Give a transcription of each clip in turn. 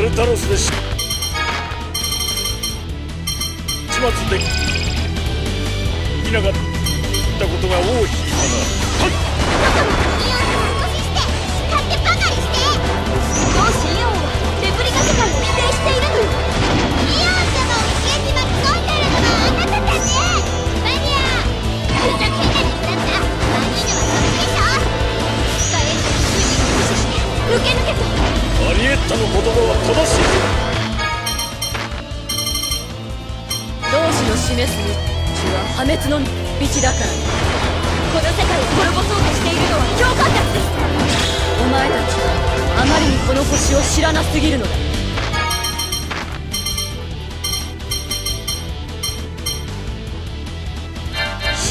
ルタロスでし始末できなかったことが多いかな。はい。 レプリカ世界を否定しているのよ。イオン様を危険に巻き込んでいるのはあなたたち。マリア、ふざけんなにしたったらマリーヌはそっちでしょ。使える筋を駆使して受け抜けて。 マリエッタの言葉は正しい。 同志の示す道は破滅の道だから。 この世界を滅ぼそうとしているのは教官たちです。 お前たちはあまりにこの星を知らなすぎるのだ。 知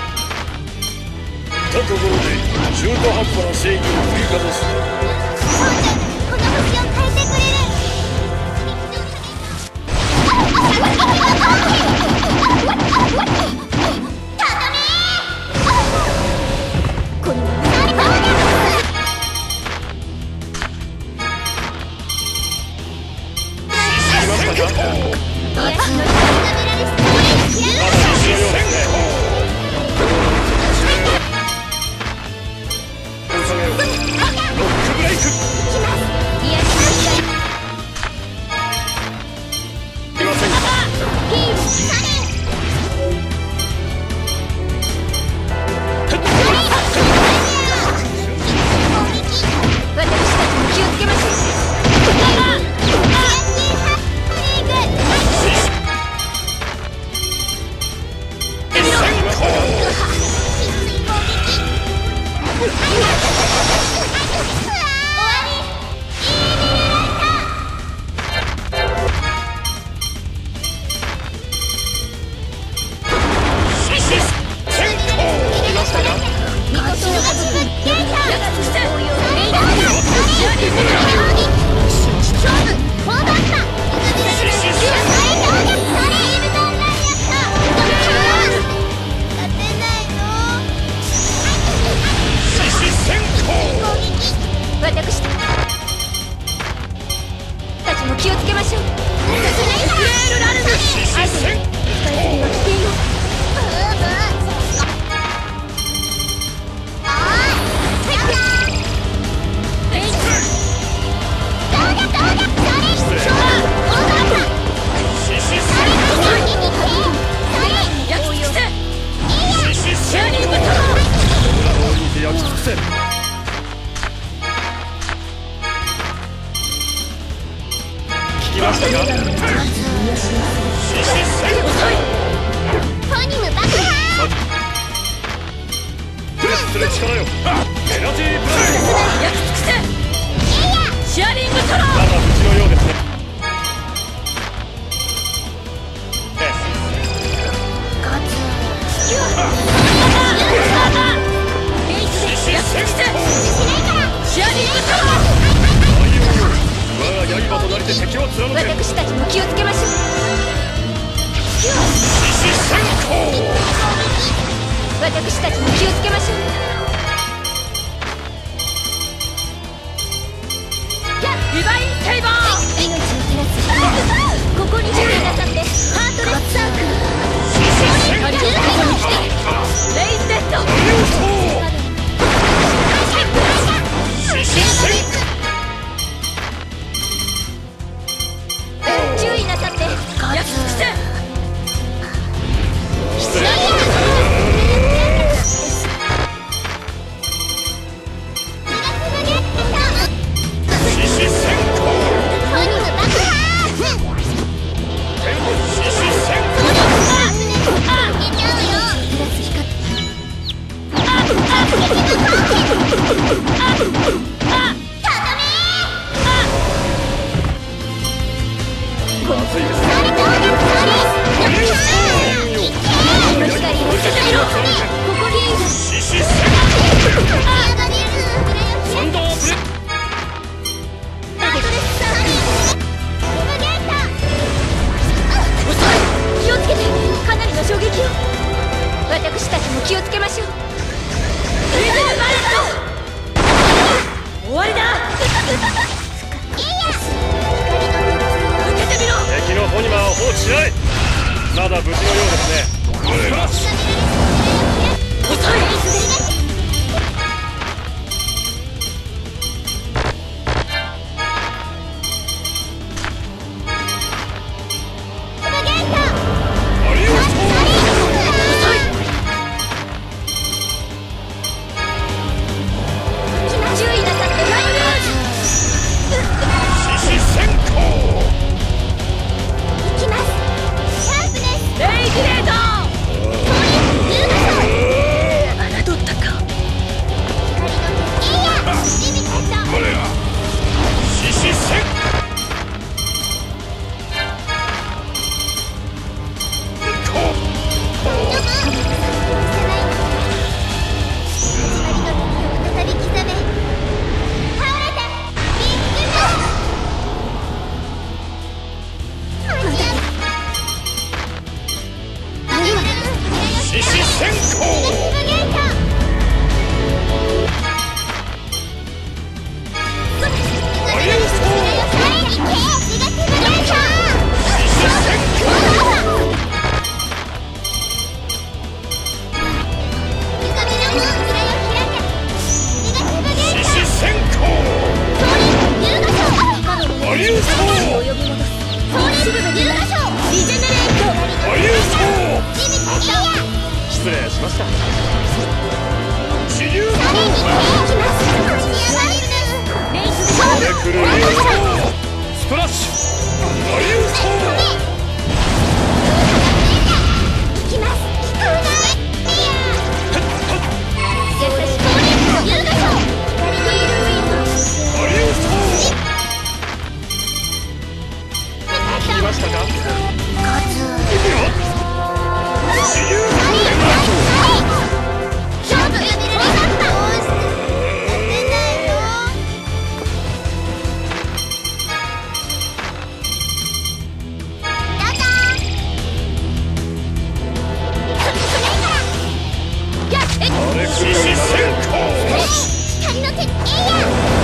ったところで中途半端な正義を振りかざす。 この星を変えてくれる。私たちも気をつけましょう。私たちも気をつけましょう。 ディバインセイバー。 命を照らすここに注意なさって。ハートレスサークル。 光をここに来てレイズデッド。 注意なさって。 焼き尽くせ。 流を層呼び戻す。 それすぐに流しょう。リジェネレート。 波流層地味でしょ。 失礼しました。地流層それに行きます。やばいです。レイスで勝負。 くる流層スプラッシュ波流層行きます。聞くな。優しく流しょう。 波流層来ましたか。地流勝負。やめられなかった。やめないよ。どうぞ。やっあれくる先行光の手エイヤ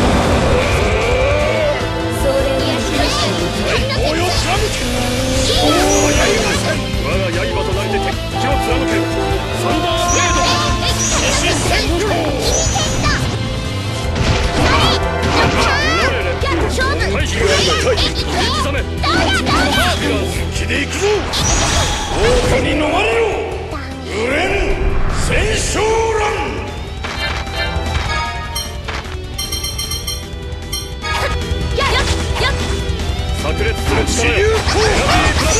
それに足の光の手およ貫けおおやりません。我が刃となりで敵を貫けサンダーブレード獅子先行勝負。 大気が高い切り刻めどうだどうだ。 気で行くぞ狼に飲まれろウレン戦勝乱炸裂する地流攻撃